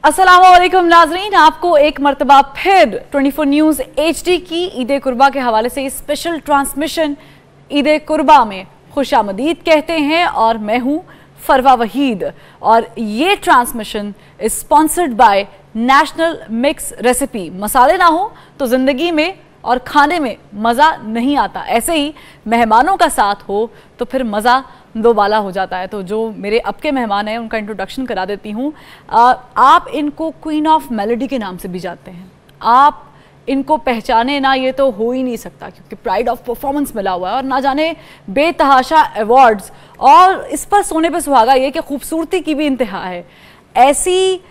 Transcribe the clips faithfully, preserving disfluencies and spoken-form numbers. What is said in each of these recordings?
अस्सलामुअलैकुम नाजरीन, आपको एक मरतबा फिर चौबीस न्यूज़ एचडी की ईद कुर्बा के हवाले से स्पेशल ट्रांसमिशन ईद कुर्बा में खुशामदीद कहते हैं और मैं हूं फरवा वहीद और ये transmission is sponsored by national mix recipe. मसाले ना हो तो ज़िंदगी में और खाने में मज़ा नहीं आता, ऐसे ही मेहमानों का साथ हो तो फिर मज़ा दो बाला हो जाता है। तो जो मेरे अब के मेहमान हैं उनका इंट्रोडक्शन करा देती हूँ। आप इनको क्वीन ऑफ मेलोडी के नाम से भी जानते हैं, आप इनको पहचाने ना ये तो हो ही नहीं सकता क्योंकि प्राइड ऑफ परफॉर्मेंस मिला हुआ है और ना जाने बेतहाशा अवार्ड्स, और इस पर सोने पे सुहागा ये कि खूबसूरती की भी इंतहा है। ऐसी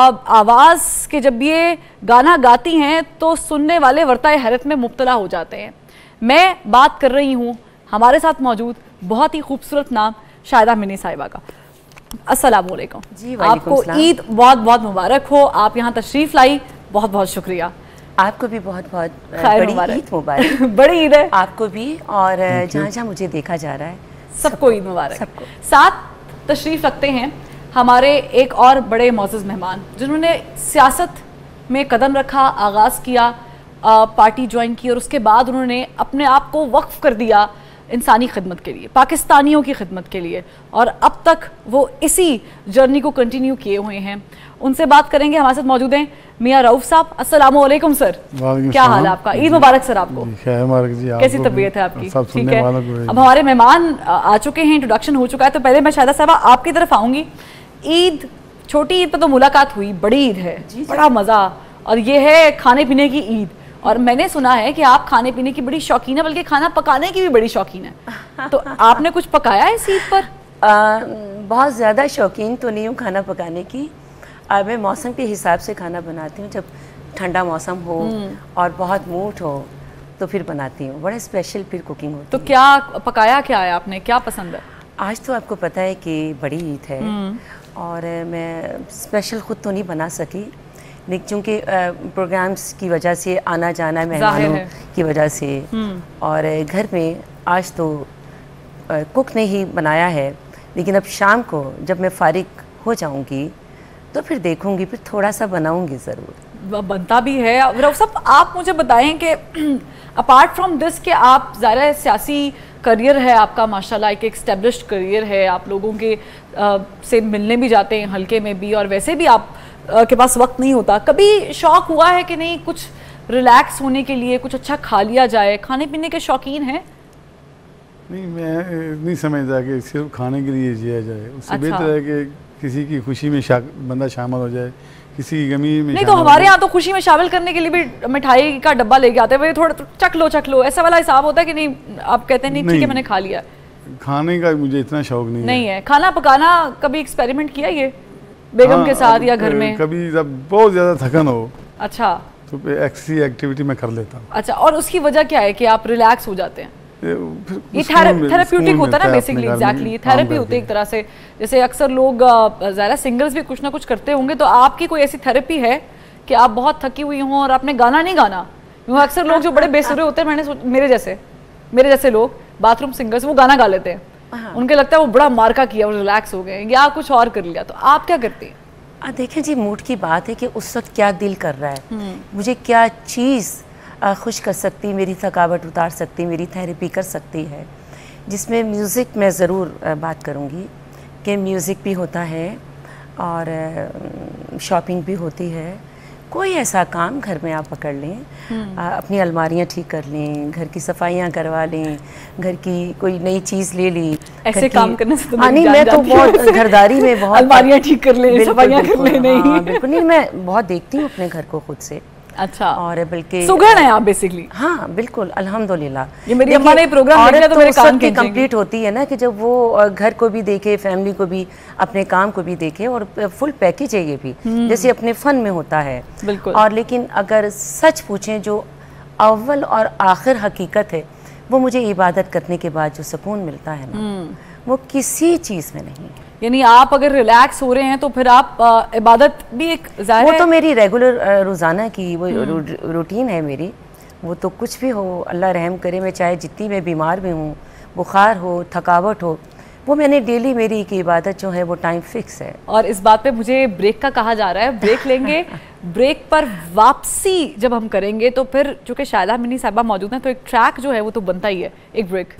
आवाज़ के जब ये गाना गाती हैं तो सुनने वाले वर्ताए हैरत में मुब्तला हो जाते हैं। मैं बात कर रही हूँ हमारे साथ मौजूद बहुत ही खूबसूरत नाम शाहिदा मिनी साहिबा का। अस्सलाम वालेकुम जी। आपको ईद बहुत बहुत मुबारक हो, आप यहाँ तशरीफ़ लाई, बहुत बहुत शुक्रिया। आपको भी बहुत बहुत बड़ी ईद मुबारक। बड़ी ईद है आपको भी, और जहाँ जहाँ मुझे देखा जा रहा है सबको ईद मुबारक। सबको साथ तशरीफ़ रखते हैं हमारे एक और बड़े मौजूद मेहमान जिन्होंने सियासत में कदम रखा, आगाज़ किया, पार्टी ज्वाइन की और उसके बाद उन्होंने अपने आप को वक्फ कर दिया इंसानी खिदमत के लिए, पाकिस्तानियों की खिदमत के लिए, और अब तक वो इसी जर्नी को कंटिन्यू किए हुए हैं। उनसे बात करेंगे। हमारे साथ मौजूद हैं मियां रऊफ साहब। अस्सलाम वालेकुम सर, क्या हाल है आपका? ईद मुबारक सर आपको। कैसी तबीयत है आपकी? ठीक है। अब हमारे मेहमान आ चुके हैं, इंट्रोडक्शन हो चुका है, तो पहले मैं शाहिदा साहबा आपकी तरफ आऊँगी। ईद, छोटी ईद पर तो मुलाकात हुई, बड़ी ईद है, बड़ा मज़ा, और ये है खाने पीने की ईद। और मैंने सुना है कि आप खाने पीने की बड़ी शौकीन है, बल्कि खाना पकाने की भी बड़ी शौकीन है, तो आपने कुछ पकाया है इस ईद पर? आ, बहुत ज़्यादा शौकीन तो नहीं हूँ खाना पकाने की। आ, मैं मौसम के हिसाब से खाना बनाती हूँ। जब ठंडा मौसम हो और बहुत मूड हो तो फिर बनाती हूँ, बड़ा स्पेशल फिर कुकिंग होती है। तो क्या पकाया, क्या है आपने, क्या पसंद है? आज तो आपको पता है कि बड़ी ईद है और मैं स्पेशल ख़ुद तो नहीं बना सकी, लेकिन चूँकि प्रोग्राम्स की वजह से आना जाना मेहमानों की वजह से, और घर में आज तो आ, कुक ने ही बनाया है, लेकिन अब शाम को जब मैं फारिग हो जाऊँगी तो फिर देखूँगी, फिर थोड़ा सा बनाऊँगी ज़रूर। बनता भी है। रऊफ साहब, आप मुझे बताएं कि अपार्ट फ्रॉम दिस कि आप ज़ाहिर सियासी करियर है आपका, माशाल्लाह एक एस्टेब्लिश्ड करियर है, आप लोगों के आ, से मिलने भी जाते हैं हल्के में भी, और वैसे भी आप आ, के पास वक्त नहीं होता। कभी शौक हुआ है कि नहीं कुछ रिलैक्स होने के लिए कुछ अच्छा खा लिया जाए? खाने पीने के शौकीन हैं? नहीं, मैं नहीं समझता कि सिर्फ खाने के लिए जिया जाए, उससे अच्छा। बेहतर है कि किसी की खुशी में शा, बंदा शामिल हो जाए, किसी की गमी में नहीं। तो हमारे यहाँ तो खुशी में शामिल करने के लिए भी मिठाई का डब्बा लेके आते हैं, थोड़ा चख लो चख लो, ऐसा वाला हिसाब होता है कि नहीं? आप कहते हैं नहीं, ठीक है मैंने खा लिया। खाने का मुझे इतना शौक नहीं, नहीं है। खाना पकाना कभी एक्सपेरिमेंट किया ये बेगम हाँ, के साथ या घर में? कभी जब बहुत ज्यादा थकन हो अच्छा तो ऐसी एक्टिविटी मैं कर लेता हूँ। अच्छा, और उसकी वजह क्या है कि आप रिलैक्स हो जाते हैं? ये थेरेप्यूटिक होता है ना बेसिकली। एग्जैक्टली, थेरेपी होती है एक तरह से। जैसे अक्सर लोग ज़्यादा सिंगर्स भी कुछ ना कुछ करते होंगे, तो आपकी कोई ऐसी थेरेपी है कि आप बहुत थकी हुई हों और आपने गाना नहीं गाना? अक्सर लोग जो बड़े बेसुरे होते हैं, मैंने मेरे जैसे मेरे जैसे लोग बाथरूम सिंगर्स, वो गाना गा लेते हैं, उनके लगता है वो बड़ा मार्का किया, वो रिलैक्स हो गए, या कुछ और कर लिया। तो आप क्या करती हैं? देखें जी, मूड की बात है कि उस वक्त क्या दिल कर रहा है, मुझे क्या चीज़ खुश कर सकती, मेरी थकावट उतार सकती, मेरी थेरेपी कर सकती है, जिसमें म्यूज़िक मैं ज़रूर बात करूँगी कि म्यूज़िक भी होता है और शॉपिंग भी होती है। कोई ऐसा काम घर में आप पकड़ लें, आ, अपनी अलमारियाँ ठीक कर लें, घर की सफाइयाँ करवा लें, घर की कोई नई चीज़ ले ली। ऐसे काम करने से तो नहीं, मैं तो बहुत घरदारी में बहुत अलमारियाँ ठीक कर लें, सफाइयाँ कर लें। नहीं बिल्कुल नहीं, मैं बहुत देखती हूँ अपने घर को खुद से। अच्छा, और बल्कि सुगड़ है आप बेसिकली? हाँ बिल्कुल, अल्हम्दुलिल्लाह। ये मेरी अम्मा ने प्रोग्राम देखा तो मेरे कान की कंप्लीट होती है ना कि जब वो घर को भी देखे, फैमिली को भी, अपने काम को भी देखे, और फुल पैकेज है ये भी, जैसे अपने फन में होता है। बिल्कुल। और लेकिन अगर सच पूछें, जो अव्वल और आखिर हकीकत है, वो मुझे इबादत करने के बाद जो सुकून मिलता है ना, वो किसी चीज़ में नहीं। यानी आप अगर रिलैक्स हो रहे हैं तो फिर आप आ, इबादत भी एक ज़ाहिर वो तो मेरी रेगुलर रोज़ाना की वो रूटीन है मेरी। वो तो कुछ भी हो, अल्लाह रहम करे, मैं चाहे जितनी मैं बीमार भी हूँ, बुखार हो, थकावट हो, वो मैंने डेली, मेरी एक इबादत जो है वो टाइम फिक्स है। और इस बात पे मुझे ब्रेक का कहा जा रहा है, ब्रेक लेंगे। ब्रेक पर वापसी जब हम करेंगे तो फिर चूंकि शायदा मिनी साहिबा मौजूद हैं तो एक ट्रैक जो है वो तो बनता ही है। एक ब्रेक।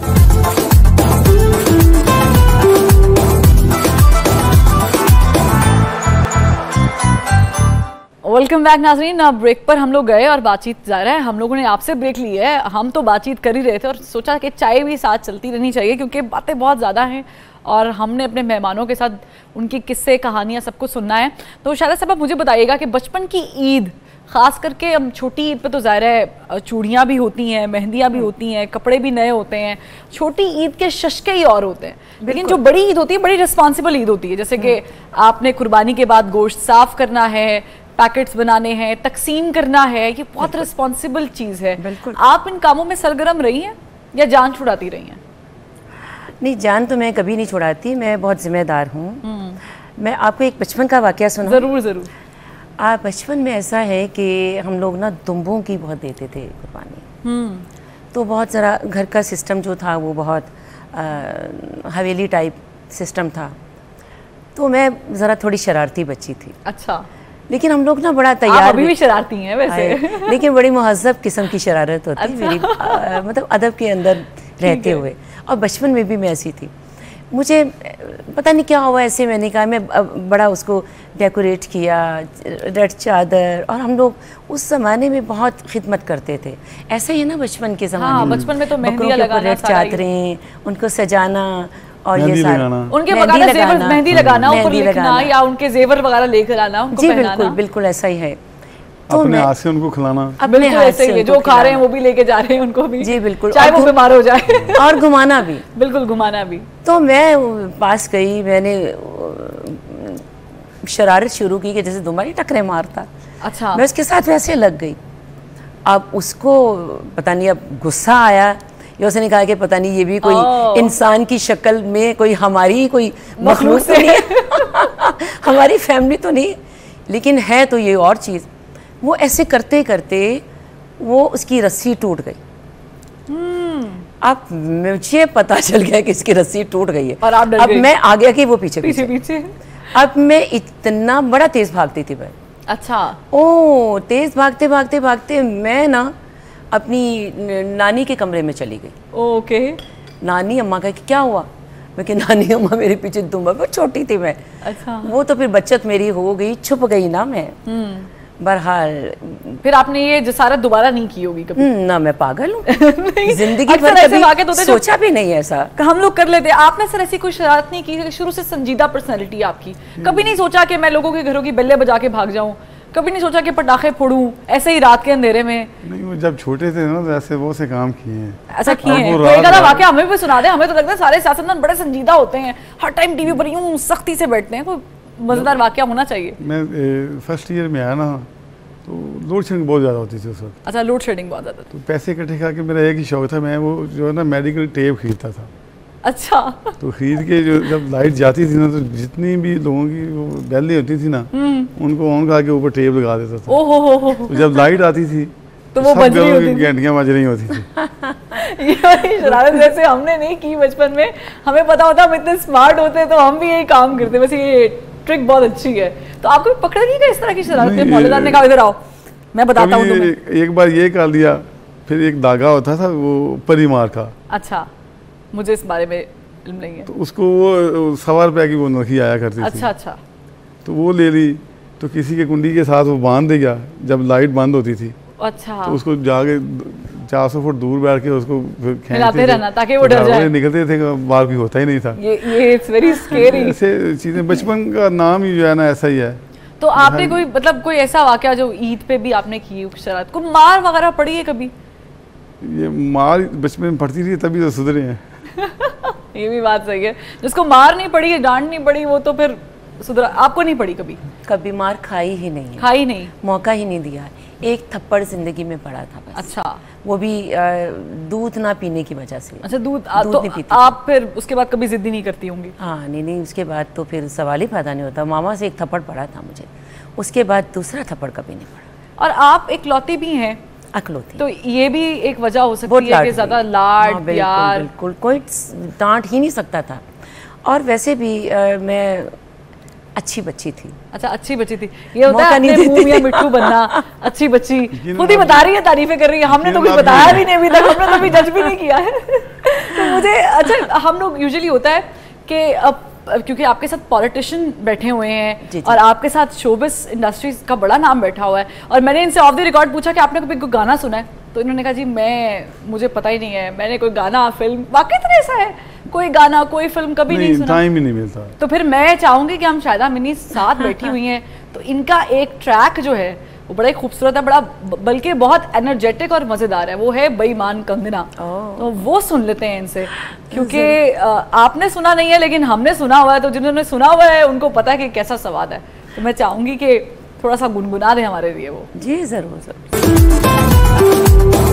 वेलकम बैक नाजरीन। अब ब्रेक पर हम लोग गए और बातचीत जा रहा है। हम लोगों ने आपसे ब्रेक ली है, हम तो बातचीत कर ही रहे थे और सोचा कि चाय भी साथ चलती रहनी चाहिए क्योंकि बातें बहुत ज़्यादा हैं और हमने अपने मेहमानों के साथ उनकी किस्से कहानियाँ सब कुछ सुनना है। तो शायद साहब मुझे बताइएगा कि बचपन की ईद, ख़ास करके हम छोटी ईद पे तो ज़ाहिर है चूड़ियाँ भी होती हैं, मेहंदियाँ भी होती हैं, कपड़े भी नए होते हैं। छोटी ईद के शशके ही और होते हैं, लेकिन जो बड़ी ईद होती है बड़ी रिस्पॉन्सिबल ईद होती है। जैसे कि आपने कुर्बानी के बाद गोश्त साफ़ करना है, पैकेट्स बनाने हैं, तकसीम करना है, ये बहुत रिस्पॉन्सिबल चीज़ है। बिल्कुल। आप इन कामों में सरगर्म रही हैं या जान छुड़ाती रही हैं? नहीं, जान तो मैं कभी नहीं छुड़ाती, मैं बहुत जिम्मेदार हूँ। मैं आपको एक बचपन का वाकया सुना। ज़रूर ज़रूर। आप बचपन में ऐसा है कि हम लोग ना दुम्बों की बहुत देते थे कुर्बानी, तो बहुत ज़रा घर का सिस्टम जो था वो बहुत आ, हवेली टाइप सिस्टम था, तो मैं ज़रा थोड़ी शरारती बच्ची थी। अच्छा। लेकिन हम लोग ना बड़ा तैयार, आप अभी भी शरारती हैं वैसे। लेकिन बड़ी मुहज़्ज़ब किस्म की शरारत होती। अच्छा। मेरी आ, मतलब अदब के अंदर रहते हुए, और बचपन में भी मैं ऐसी थी। मुझे पता नहीं क्या हुआ, ऐसे मैंने कहा, मैं बड़ा उसको डेकोरेट किया, रेड चादर, और हम लोग उस ज़माने में बहुत खिदमत करते थे। ऐसे ही ना बचपन के ज़माने हाँ, में बचपन में तो मेहंदियाँ लगाना, रेड चादरें, उनको सजाना और ये सारा, उनके बगैर जेवर, मेहंदी लगाना, ऊपर लिखना या उनके जेवर वगैरह लेकर आना, उनको जी बिल्कुल बिल्कुल ऐसा ही है। तो अपने हाथ से उनको खिलाना, अपने हाथ से जो खा रहे हैं वो भी लेके जा रहे हैं उनको भी। जी बिल्कुल, चाहे वो बीमार हो जाए। और घुमाना भी। बिल्कुल, घुमाना भी। तो मैं पास गई, मैंने शरारत शुरू की कि जैसे तुम्हारी टकरे मारता। अच्छा। मैं उसके साथ वैसे लग गई। अब उसको पता नहीं अब गुस्सा आया या उसने कहा कि पता नहीं ये भी कोई इंसान की शक्ल में कोई हमारी कोई मखलूक तो नहीं है। हमारी फैमिली तो नहीं, लेकिन है तो ये और चीज़। वो ऐसे करते करते वो उसकी रस्सी टूट गई। अब मुझे पता चल गया कि इसकी रस्सी टूट गई है और आप डर अब गई। मैं आ गया कि वो पीछे पीछे पीछे, पीछे। अब मैं इतना बड़ा तेज भागती थी मैं। अच्छा। ओ तेज भागते भागते भागते मैं ना अपनी नानी के कमरे में चली गई। ओके। नानी अम्मा का क्या हुआ? मैं कि नानी अम्मा मेरे पीछे दुम्बा, बहुत छोटी थी मैं। अच्छा। वो तो फिर बचत मेरी हो गई, छुप गई ना मैं। बहरहाल फिर आपने ये जसारत दोबारा नहीं की होगी कभी? ना, मैं पागल हूँ। जिंदगी भर कभी सोचा भी नहीं ऐसा। हम लोग कर लेते। आपने सर ऐसी कोई शरारत नहीं की? शुरू से संजीदा पर्सनालिटी आपकी, कभी नहीं सोचा कि मैं लोगों के घरों की बेल्ले बजा के भाग जाऊं? कभी नहीं सोचा कि पटाखे फोड़ूं ऐसे ही रात के अंधेरे में? नहीं, वो जब छोटे थे ना तो ऐसे वो से काम किए हैं। ऐसा किए हैं? तो एक आधा वाकया हमें भी सुना दे। हमें तो लगता है सारे सियासतदान बड़े संजीदा होते हैं, हर टाइम टीवी पर यूं सख्ती से बैठते हैं। कोई मजेदार वाकया होना चाहिए। मैं फर्स्ट ईयर में आया ना तो लोड शेडिंग बहुत ज़्यादा होती थी उस वक्त। अच्छा, लोड शेडिंग बहुत ज़्यादा। तो पैसे इकट्ठे करके मेरा एक ही शौक था, मैं वो जो है ना मेडिकल टेप खरीदता था। अच्छा। तो खरीद के जो जब लाइट जाती थी ना तो जितनी भी लोगों की वो बैलें होती थी ना उनको ऑन करके ऊपर टेप लगा देता था। ओहो हो हो। तो जब लाइट आती थी तो वो बज रही होती थी, घंटियां बज रही होती थी। ये शरारत जैसे हमने नहीं की बचपन में, हमें पता होता हम इतने स्मार्ट होते तो हम भी यही काम करते। वैसे ये ट्रिक बहुत अच्छी है। तो आपको पकड़ा नहीं गया इस तरह की शरारत? मौलदार ने कहा इधर आओ मैं बताता हूँ तुम्हें। एक बार ये कर लिया, फिर एक धागा होता था वो परिमार का। अच्छा, मुझे इस बारे में इल्म नहीं है। तो उसको वो सवा रुपये की वो नखी आया करती अच्छा, थी। अच्छा। तो वो ले ली, तो किसी के कुंडी के साथ वो बांध देगा जब लाइट बंद होती थी। अच्छा। तो उसको जाके चार सौ फुट दूर बैठ के उसको हिलाते रहना ताकि वो डर जाए। निकलते थे, बाहर कोई होता ही नहीं था। ये ये इट्स वेरी स्केरी। ऐसे चीजें, बचपन का नाम ही जो है ना ऐसा ही है। तो आपने कोई मतलब कोई ऐसा वाकया जो ईद पे भी आपने की शरारत, को मार वगैरह पड़ी है कभी? ये मार बचपन में पड़ती थी तभी तो सुधरे हैं। ये भी बात सही है। जिसको मार नहीं पड़ी, डांट नहीं पड़ी, वो तो फिर सुधरा। आपको नहीं पड़ी कभी? कभी मार खाई ही नहीं, खाई नहीं, मौका ही नहीं दिया। एक थप्पड़ जिंदगी में पड़ा था बस। अच्छा। वो भी दूध ना पीने की वजह से। अच्छा, दूध, दूध तो नहीं पीती। आप फिर उसके बाद कभी जिद्दी नहीं करती होंगी? हाँ, नहीं नहीं, उसके बाद तो फिर सवाल ही पैदा नहीं होता। मामा से एक थप्पड़ पड़ा था मुझे, उसके बाद दूसरा थप्पड़ कभी नहीं पड़ा। और आप एक लौती भी हैं, अकलौती, तो ये भी एक वजह हो सकती है कि ज्यादा लाड, हाँ, बिल्कुल, प्यार। बिल्कुल, कोई डांट ही नहीं सकता था। और वैसे भी आ, मैं अच्छी बच्ची थी। अच्छा, अच्छी बच्ची थी, ये होता है अपने मुंह में मिट्टू बनना। अच्छी बच्ची खुद ही बता रही है, तारीफें कर रही है, हमने तो कुछ बताया भी नहीं अभी तक, हमने तो अभी जज भी नहीं किया है। तो मुझे अच्छा, हम लोग यूजुअली होता है कि अब क्योंकि आपके साथ पॉलिटिशियन बैठे हुए हैं जी जी। और आपके साथ शोबिस इंडस्ट्रीज का बड़ा नाम बैठा हुआ है, और मैंने इनसे ऑफ द रिकॉर्ड पूछा कि आपने कभी कोई गाना सुना है, तो इन्होंने कहा जी मैं मुझे पता ही नहीं है, मैंने कोई गाना फिल्म, वाकई तो ऐसा है, कोई गाना कोई फिल्म कभी नहीं, नहीं सुना, टाइम ही नहीं मिलता। तो फिर मैं चाहूंगी कि हम शायदा मिनी साथ बैठी हुई हैं, तो इनका एक ट्रैक जो है वो बड़ा ही खूबसूरत है, बड़ा बल्कि बहुत एनर्जेटिक और मजेदार है, वो है बेईमान कंगना। तो वो सुन लेते हैं इनसे, क्योंकि आपने सुना नहीं है लेकिन हमने सुना हुआ है, तो जिन्होंने सुना हुआ है उनको पता है कि कैसा स्वाद है। तो मैं चाहूंगी कि थोड़ा सा गुनगुना दें हमारे लिए वो। जी जरूर जरूर।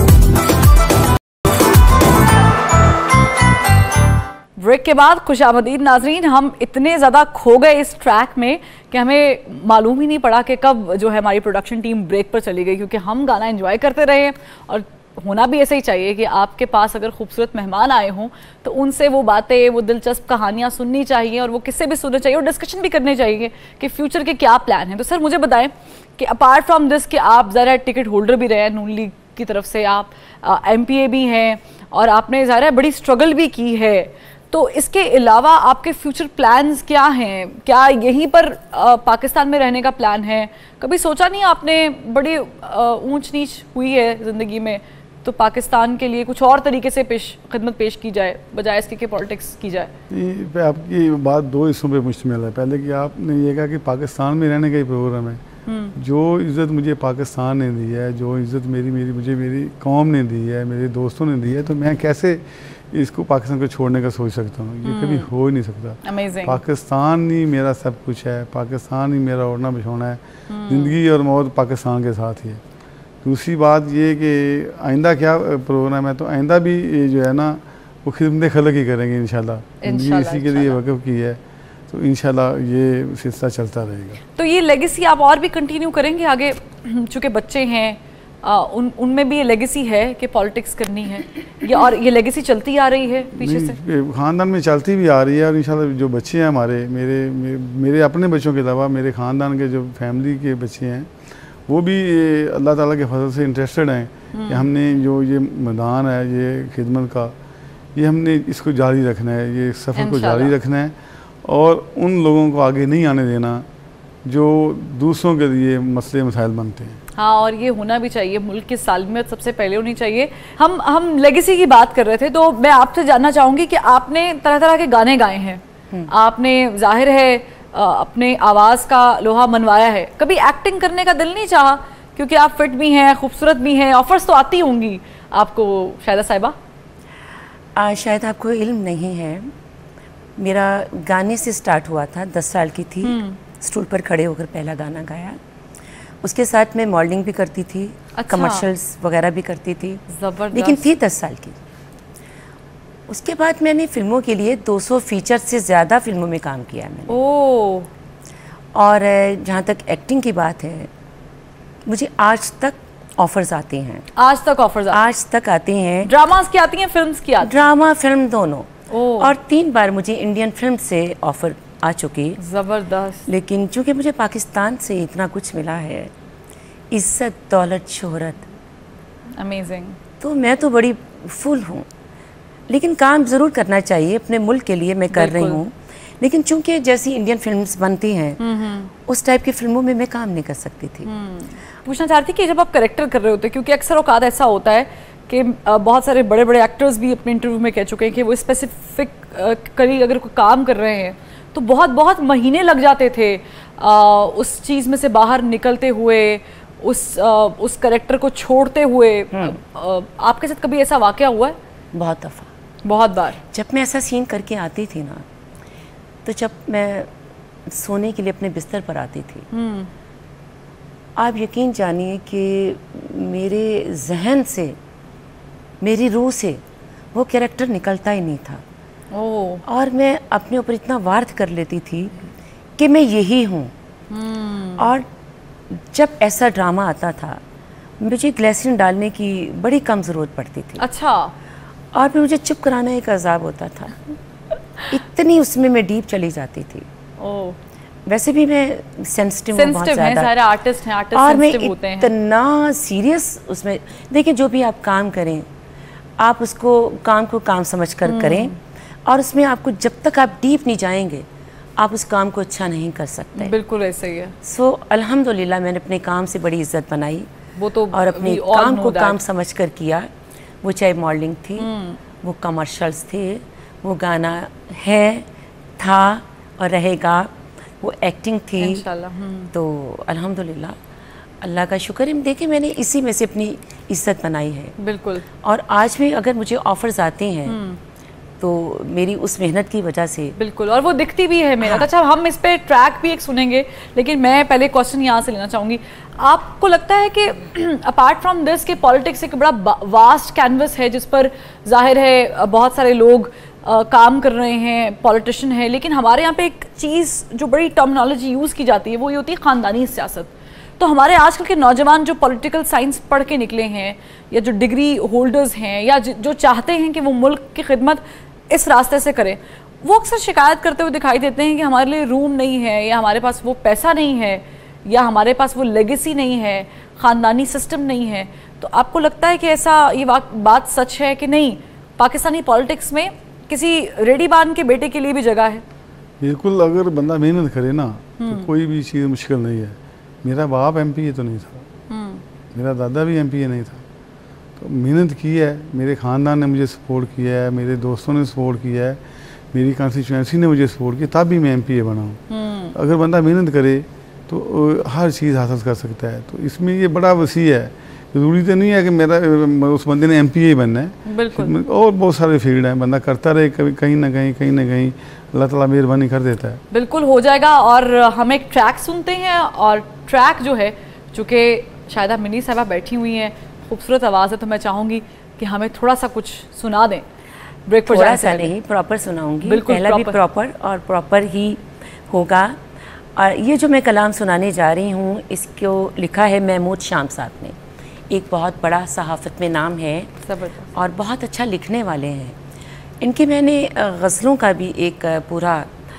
ब्रेक के बाद खुशामदीद नाजरीन, हम इतने ज़्यादा खो गए इस ट्रैक में कि हमें मालूम ही नहीं पड़ा कि कब जो है हमारी प्रोडक्शन टीम ब्रेक पर चली गई, क्योंकि हम गाना एंजॉय करते रहे हैं। और होना भी ऐसे ही चाहिए कि आपके पास अगर खूबसूरत मेहमान आए हों तो उनसे वो बातें, वो दिलचस्प कहानियाँ सुननी चाहिए, और वो किससे भी सुनने चाहिए, और डिस्कशन भी करने चाहिए कि फ्यूचर के क्या प्लान हैं। तो सर मुझे बताएं कि अपार्ट फ्रॉम दिस कि आप ज़रा टिकट होल्डर भी रहे हैं नून लीग की तरफ से, आप एम पी ए भी हैं, और आपने ज़रा बड़ी स्ट्रगल भी की है, तो इसके अलावा आपके फ्यूचर प्लान्स क्या हैं? क्या यहीं पर आ, पाकिस्तान में रहने का प्लान है? कभी सोचा नहीं आपने, बड़ी ऊंच नीच हुई है ज़िंदगी में, तो पाकिस्तान के लिए कुछ और तरीके से पेश खिदमत पेश की जाए बजाय इसके कि पॉलिटिक्स की जाए? ये आपकी बात दो हिस्सों पे मुश्तमिल है। पहले कि आपने ये कहा कि पाकिस्तान में रहने का ही प्रोग्राम है। जो इज़्ज़त मुझे पाकिस्तान ने दी है, जो इज़्ज़त मेरी मेरी मुझे मेरी कौम ने दी है, मेरे दोस्तों ने दी है, तो मैं कैसे इसको पाकिस्तान को छोड़ने का सोच सकता हूँ? ये कभी हो ही नहीं सकता। Amazing. पाकिस्तान ही मेरा सब कुछ है, पाकिस्तान ही मेरा ओढ़ना बिछोना है, ज़िंदगी और मौत पाकिस्तान के साथ ही है। दूसरी बात ये कि आइंदा क्या प्रोग्राम है, तो आइंदा भी ये जो है ना वो खिदमत खलक ही करेंगे इंशाल्लाह। ज़िंदगी इसी के लिए वक़्फ़ की है, तो इंशाल्लाह ये सिलसिला चलता रहेगा। तो ये लेगेसी आप और भी कंटिन्यू करेंगे आगे, चूँकि बच्चे हैं, आ, उन उनमें भी ये लेगेसी है कि पॉलिटिक्स करनी है, ये और ये लेगेसी चलती आ रही है पीछे से? ख़ानदान में चलती भी आ रही है, और इंशाल्लाह जो बच्चे हैं हमारे, मेरे मेरे, मेरे अपने बच्चों के अलावा मेरे ख़ानदान के जो फैमिली के बच्चे हैं, वो भी अल्लाह ताला के फजल से इंटरेस्टेड हैं कि हमने जो ये मैदान है ये खिदमत का, ये हमने इसको जारी रखना है, ये सफ़र को जारी रखना है, और उन लोगों को आगे नहीं आने देना जो दूसरों के लिए मसले मसाइल बनते हैं। हाँ, और ये होना भी चाहिए, मुल्क की सालमियत सबसे पहले होनी चाहिए। हम हम लेगेसी की बात कर रहे थे, तो मैं आपसे जानना चाहूँगी कि आपने तरह तरह के गाने गाए हैं, आपने जाहिर है अपने आवाज़ का लोहा मनवाया है, कभी एक्टिंग करने का दिल नहीं चाहा? क्योंकि आप फिट भी हैं, खूबसूरत भी हैं, ऑफर्स तो आती होंगी आपको शायदा साहिबा। शायद आपको इल्म नहीं है, मेरा गाने से स्टार्ट हुआ था, दस साल की थी, स्टूल पर खड़े होकर पहला गाना गाया। उसके साथ मैं मॉडलिंग भी करती थी, अच्छा। कमर्शियल्स वगैरह भी करती थी, लेकिन थी दस साल की। उसके बाद मैंने फिल्मों के लिए दो सौ फीचर से ज़्यादा फिल्मों में काम किया है मैंने। ओह। और जहाँ तक एक्टिंग की बात है, मुझे आज तक ऑफर्स आते हैं। आज तक ऑफर्स आज तक आते हैं। ड्रामास की आती हैं, फिल्म्स की आती हैं? ड्रामा फिल्म दोनों। और तीन बार मुझे इंडियन फिल्म से ऑफर आ चुकी। ज़बरदस्त। लेकिन चूँकि मुझे पाकिस्तान से इतना कुछ मिला है, इज्जत, दौलत, शोहरत, अमेजिंग, तो मैं तो बड़ी फुल हूँ। लेकिन काम ज़रूर करना चाहिए अपने मुल्क के लिए, मैं कर रही हूँ। लेकिन चूँकि जैसी इंडियन फिल्म्स बनती हैं, उस टाइप की फिल्मों में मैं काम नहीं कर सकती थी। पूछना चाहती कि जब आप करेक्टर कर रहे होते, क्योंकि अक्सर औकात ऐसा होता है कि बहुत सारे बड़े बड़े एक्टर्स भी अपने इंटरव्यू में कह चुके हैं कि वो स्पेसिफिक करी अगर कोई काम कर रहे हैं तो बहुत बहुत महीने लग जाते थे आ, उस चीज़ में से बाहर निकलते हुए, उस आ, उस करेक्टर को छोड़ते हुए। आ, आपके साथ कभी ऐसा वाकया हुआ है? बहुत दफ़ा, बहुत बार। जब मैं ऐसा सीन करके आती थी ना, तो जब मैं सोने के लिए अपने बिस्तर पर आती थी, आप यकीन जानिए कि मेरे जहन से, मेरी रूह से वो कैरेक्टर निकलता ही नहीं था। ओह। और मैं अपने ऊपर इतना वार्त कर लेती थी कि मैं यही हूँ। और जब ऐसा ड्रामा आता था, मुझे ग्लिसरीन डालने की बड़ी कम ज़रूरत पड़ती थी। अच्छा। और फिर मुझे चुप कराना एक अजाब होता था। इतनी उसमें मैं डीप चली जाती थी। ओह, वैसे भी मैं सेंसिटिव हूँ बहुत सेंसिटिव हैं, ज़्यादा, सारे आर्टिस्ट हैं, आर्टिस्ट और मैं सेंसिटिव होते हैं। इतना सीरियस उसमें, देखिए जो भी आप काम करें आप उसको काम को काम समझ कर करें, और उसमें आपको जब तक आप डीप नहीं जाएंगे आप उस काम को अच्छा नहीं कर सकते। बिल्कुल ऐसे ही है। सो so, अल्हम्दुलिल्लाह मैंने अपने काम से बड़ी इज्जत बनाई, वो तो और अपने we all काम know को that. काम समझ कर किया। वो चाहे मॉडलिंग थी, वो कमर्शियल्स थे, वो गाना है, था और रहेगा, वो एक्टिंग थी, इंशाल्लाह। हम्म। तो अल्हम्दुलिल्लाह अल्लाह का शुक्र है। देखिए मैंने इसी में से अपनी इज्जत बनाई है। बिल्कुल। और आज भी अगर मुझे ऑफर्स आते हैं तो मेरी उस मेहनत की वजह से। बिल्कुल, और वो दिखती भी है मेहनत। हाँ। अच्छा, हम इस पे ट्रैक भी एक सुनेंगे, लेकिन मैं पहले क्वेश्चन यहाँ से लेना चाहूँगी। आपको लगता है कि अपार्ट फ्रॉम दिस के पॉलिटिक्स एक बड़ा वास्ट कैनवस है जिस पर जाहिर है बहुत सारे लोग आ, काम कर रहे हैं, पॉलिटिशियन है, लेकिन हमारे यहाँ पे एक चीज़ जो बड़ी टर्मिनोलॉजी यूज़ की जाती है वो ये होती है ख़ानदानी सियासत। तो हमारे आजकल के नौजवान जो पॉलिटिकल साइंस पढ़ के निकले हैं, या जो डिग्री होल्डर्स हैं, या जो चाहते हैं कि वो मुल्क की खिदमत इस रास्ते से करें, वो अक्सर शिकायत करते हुए दिखाई देते हैं कि हमारे लिए रूम नहीं है, या हमारे पास वो पैसा नहीं है, या हमारे पास वो लेगेसी नहीं है, ख़ानदानी सिस्टम नहीं है। तो आपको लगता है कि ऐसा ये बात सच है कि नहीं, पाकिस्तानी पॉलिटिक्स में किसी रेडीबान के बेटे के लिए भी जगह है? बिल्कुल, अगर बंदा मेहनत करे ना तो कोई भी चीज़ मुश्किल नहीं है। मेरा बाप एमपीए तो नहीं था, मेरा दादा भी एमपीए नहीं था, तो मेहनत की है, मेरे ख़ानदान ने मुझे सपोर्ट किया है, मेरे दोस्तों ने सपोर्ट किया है, मेरी कॉन्स्टिट्यूएंसी ने मुझे सपोर्ट किया, तब भी मैं एमपीए बना हूँ। अगर बंदा मेहनत करे तो हर चीज़ हासिल कर सकता है। तो इसमें ये बड़ा वसी है, ज़रूरी तो नहीं है कि मेरा उस बंदे ने एमपीए ही बनना है। बिल्कुल। और बहुत सारे फील्ड हैं, बंदा करता रहे, कभी कहीं ना कहीं कहीं ना कहीं अल्लाह ताला मेहरबानी कर देता है। बिल्कुल हो जाएगा। और हम एक ट्रैक सुनते हैं, और ट्रैक जो है, चूँकि शायद मिनी साहबा बैठी हुई हैं, खूबसूरत आवाज़ है, तो मैं चाहूँगी कि हमें थोड़ा सा कुछ सुना दें। ब्रेक पर थोड़ा सा नहीं, प्रॉपर सुनाऊंगी। बिल्कुल, पहला भी प्रॉपर और प्रॉपर ही होगा। और ये जो मैं कलाम सुनाने जा रही हूँ, इसको लिखा है महमूद शाम साहब ने, एक बहुत बड़ा सहाफ़त में नाम है और बहुत अच्छा लिखने वाले हैं। इनके मैंने गज़लों का भी एक पूरा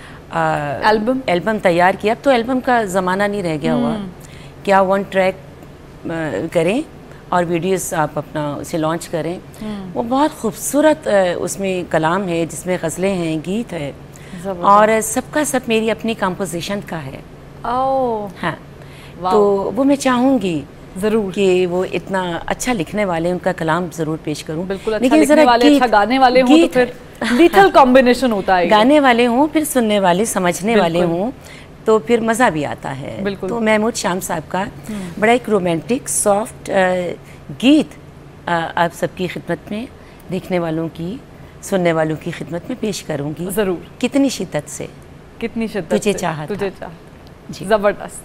एल्बम एल्बम तैयार किया। अब तो एल्बम का ज़माना नहीं रह गया हुआ, क्या वन ट्रैक करें और वीडियोस आप अपना उसे लॉन्च करें। वो बहुत खूबसूरत उसमें कलाम है, जिसमें गज़लें हैं, गीत है, और सबका सब मेरी अपनी कंपोजिशन का है। ओह हाँ, तो वो मैं चाहूँगी जरूर कि वो इतना अच्छा लिखने वाले, उनका कलाम जरूर पेश करूं। बिल्कुल, अच्छा लिखने वाले, अच्छा गाने वाले हों तो फिर लीथल कॉम्बिनेशन होता है। गाने वाले हों, फिर सुनने वाले, समझने वाले हों, तो फिर मज़ा भी आता है। तो महमूद शाम साहब का बड़ा एक रोमांटिक सॉफ्ट गीत आप सबकी खिदमत में, देखने वालों की, सुनने वालों की खिदमत में पेश करूंगी। जरूर। कितनी शिद्दत से, कितनी शिद्दत तुझे चाहा, तुझे चाहा। जबरदस्त।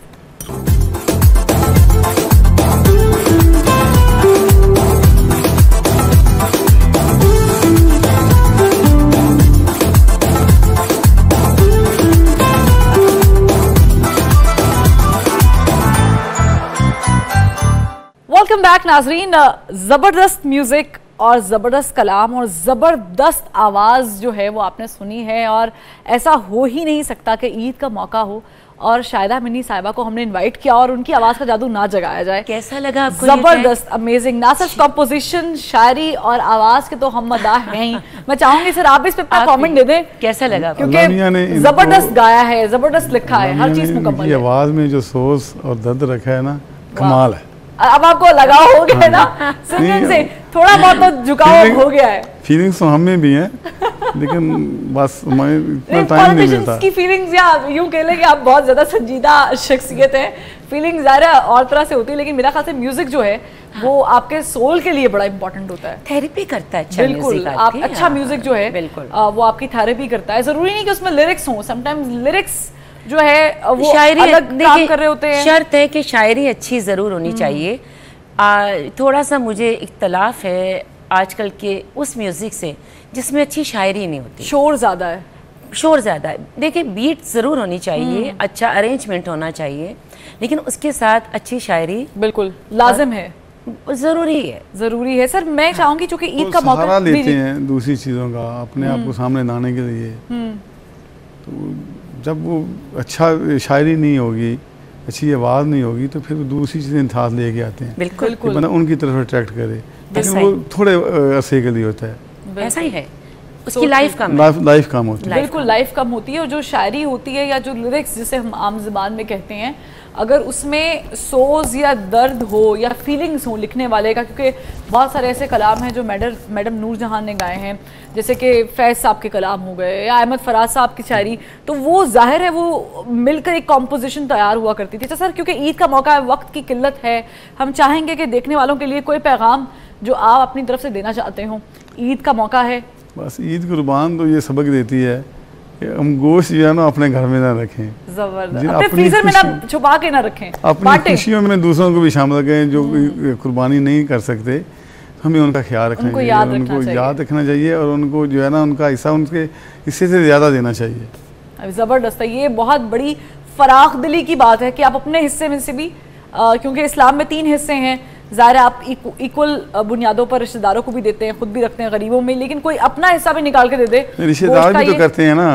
वेलकम बैक नाजरीन। ज़बरदस्त म्यूज़िक और ज़बरदस्त कलाम और ज़बरदस्त आवाज़ जो है वो आपने सुनी है, और ऐसा हो ही नहीं सकता कि ईद का मौका हो और शायदा मिनी साहिबा को हमने इनवाइट किया और उनकी आवाज़ का जादू ना जगाया जाए। कैसा लगा आपको? ज़बरदस्त, अमेजिंग। ना सिर्फ कंपोजिशन, शायरी और आवाज़ के तो हम मदाह हैं ही। मैं चाहूँगी सर आप इस पे अपना कमेंट दे दें, कैसा लगा? क्योंकि ज़बरदस्त गाया है, ज़बरदस्त लिखा है, हर चीज़ मुकम्मल है। आवाज़ में जो सोच और दर्द रखा है ना, कमाल है। अब आपको लगाव हो गया ना सिंगिंग से, थोड़ा बहुत तो झुकाव हो गया है। फीलिंग्स तो हमें भी हैं, लेकिन बस मैं इतना टाइम नहीं मिलता। की फीलिंग्स, या यूं कह लें कि आप बहुत ज़्यादा संजीदा शख्सियत हैं, फीलिंग्स ज़्यादा और तरह से होती है, लेकिन मेरा ख्याल से म्यूजिक जो है वो आपके सोल के लिए बड़ा इंपॉर्टेंट होता है, थेरेपी करता है। अच्छा बिल्कुल, आप अच्छा म्यूजिक जो है बिल्कुल वो आपकी थेरेपी करता है। ज़रूरी नहीं कि उसमें लिरिक्स हों, समटाइम्स लिरिक्स जो है वो शायरी अलग काम कर रहे होते हैं। शर्त है कि शायरी अच्छी ज़रूर होनी चाहिए। आ, थोड़ा सा मुझे इख्तलाफ है आजकल के उस म्यूज़िक से जिसमें अच्छी शायरी नहीं होती, शोर ज़्यादा है, शोर ज़्यादा है। देखिए बीट ज़रूर होनी चाहिए, अच्छा अरेंजमेंट होना चाहिए, लेकिन उसके साथ अच्छी शायरी बिल्कुल लाजिम है। ज़रूरी है, ज़रूरी है। सर मैं चाहूँगी चूँकि ईद तो का मौका सहारा लेते हैं दूसरी चीज़ों का अपने आप को सामने लाने के लिए, तो जब वो अच्छा शायरी नहीं होगी, अच्छी आवाज़ नहीं होगी, तो फिर दूसरी चीज़ें साथ लेके आते हैं, बिल्कुल कि बना उनकी तरफ अट्रैक्ट करे, लेकिन वो थोड़े अरसे के लिए होता है। ऐसा ही है, उसकी लाइफ कम लाइफ लाइफ कम होती है, बिल्कुल लाइफ कम होती है। और जो शायरी होती है या जो लिरिक्स जिसे हम आम ज़बान में कहते हैं, अगर उसमें सोज या दर्द हो या फीलिंग्स हो लिखने वाले का, क्योंकि बहुत सारे ऐसे कलाम हैं जो मैडम मैडम नूर जहान ने गाए हैं, जैसे कि फैज़ साहब के कलाम हो गए या अहमद फराज साहब की शायरी, तो वो जाहिर है वो मिलकर एक कॉम्पोजिशन तैयार हुआ करती थी। तो सर क्योंकि ईद का मौका है, वक्त की किल्लत है, हम चाहेंगे कि देखने वालों के लिए कोई पैगाम जो आप अपनी तरफ से देना चाहते हो, ईद का मौका है। बस ईद कुर्बान तो ये सबक देती है कि हम गोश्त जो है ना अपने घर में ना रखें, जबरदस्त, अपने फ्रीजर में ना छुपा के ना रखें, अपनी खुशियों में दूसरों को भी शामिल करें। जो कुर्बानी नहीं कर सकते हमें उनका ख्याल रखना उनको चाहिए, याद उनको रखना याद रखना चाहिए और उनको जो है ना उनका हिस्सा उनके हिस्से से ज़्यादा देना चाहिए। ज़बरदस्त है, ये बहुत बड़ी फराख दिली की बात है कि आप अपने हिस्से में से भी, आ, क्योंकि इस्लाम में तीन हिस्से हैं, ज़ाहिर आप इक्वल बुनियादों पर रिश्तेदारों को भी देते हैं, खुद भी रखते हैं गरीबों में, लेकिन कोई अपना हिस्सा भी निकाल के दे दे। रिश्तेदार भी तो करते हैं ना,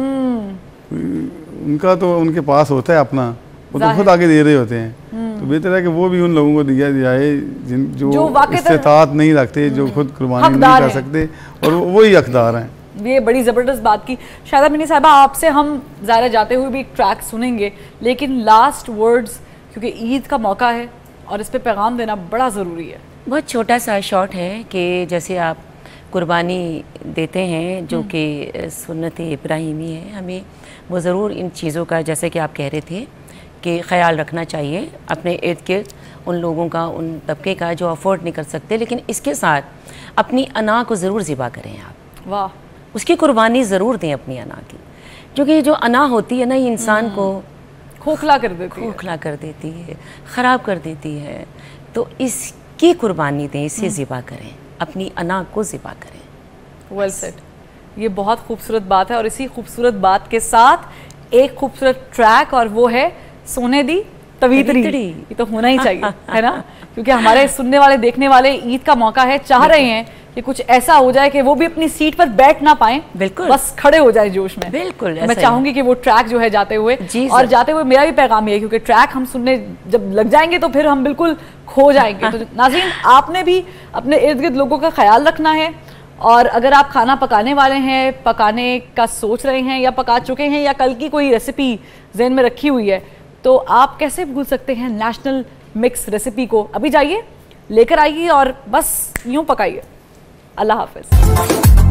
उनका तो उनके पास होता है अपना, वो तो खुद आगे दे रहे होते हैं, तो बेहतर है कि वो भी उन लोगों को दिया जाए जिन जो, जो इस्तेताअत नहीं रखते, जो खुद कुर्बानी नहीं कर सकते, और वही हकदार हैं। ये बड़ी ज़बरदस्त बात की। शायद मिनी साहिबा आपसे हम ज़ाहिर जाते हुए भी एक ट्रैक सुनेंगे, लेकिन लास्ट वर्ड्स, क्योंकि ईद का मौका है और इस पे पैगाम देना बड़ा ज़रूरी है। बहुत छोटा सा शॉट है कि जैसे आप कुर्बानी देते हैं जो कि सुन्नत इब्राहिमी है, हमें वो ज़रूर इन चीज़ों का, जैसे कि आप कह रहे थे, कि ख्याल रखना चाहिए अपने इर्द गिर्द उन लोगों का, उन तबके का जो अफोर्ड नहीं कर सकते, लेकिन इसके साथ अपनी अना को ज़रूर ज़िबा करें आप। वाह, उसकी कुर्बानी ज़रूर दें अपनी अना की, क्योंकि जो अना होती है ना, ये इंसान को खोखला कर देती है, खोखला कर देती है, ख़राब कर देती है। तो इसकी कुर्बानी दें, इसे ज़िबा करें, अपनी अना को ज़िबा करें। वेल सेड, ये बहुत खूबसूरत बात है। और इसी खूबसूरत बात के साथ एक खूबसूरत ट्रैक, और वो है सोने दी तवीतरी। ये तो होना ही चाहिए है ना, क्योंकि हमारे सुनने वाले देखने वाले ईद का मौका है, चाह रहे हैं कि कुछ ऐसा हो जाए कि वो भी अपनी सीट पर बैठ ना पाए, बिल्कुल बस खड़े हो जाए जोश में। बिल्कुल, तो मैं चाहूंगी कि वो ट्रैक जो है जाते हुए, और जाते हुए मेरा भी पैगाम ये, क्योंकि ट्रैक हम सुनने जब लग जाएंगे तो फिर हम बिल्कुल खो जाएंगे। तो नाज़रीन, आपने भी अपने इर्द गिर्द लोगों का ख्याल रखना है, और अगर आप खाना पकाने वाले हैं, पकाने का सोच रहे हैं या पका चुके हैं, या कल की कोई रेसिपी जहन में रखी हुई है, तो आप कैसे भूल सकते हैं नेशनल मिक्स रेसिपी को। अभी जाइए, लेकर आइए और बस यूं पकाइए। अल्लाह हाफिज।